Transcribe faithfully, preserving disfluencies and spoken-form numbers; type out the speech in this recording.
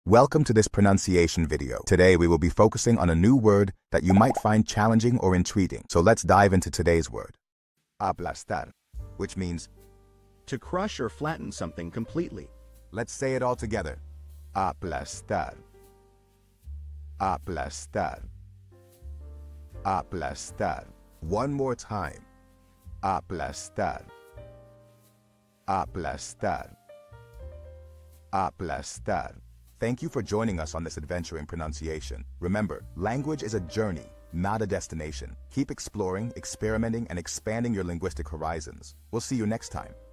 Welcome to this pronunciation video. Today we will be focusing on a new word that you might find challenging or intriguing. So let's dive into today's word. Aplastar, which means to crush or flatten something completely. let's say it all together. Aplastar. Aplastar. Aplastar. One more time. Aplastar. Aplastar. Aplastar. Thank you for joining us on this adventure in pronunciation. Remember, language is a journey, not a destination. Keep exploring, experimenting, and expanding your linguistic horizons. We'll see you next time.